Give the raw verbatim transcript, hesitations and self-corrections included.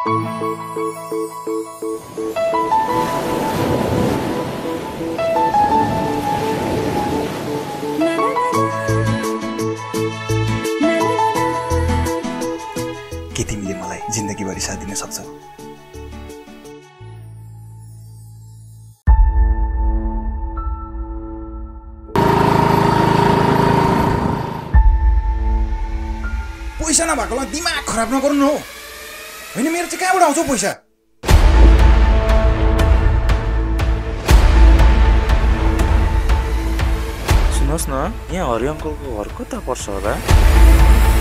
के तिमीले मलाई जिन्दगीभरि साथ दिन सक्छौ? पैसा नभएकोलाई दिमाग खराब नगर्नु हो। होइन मेरो चाहिँ कहाँबाट आउँछ पैसा? सुन्नुहोस् न, यहाँ हरि अङ्कलको घर कता पर्छ होला?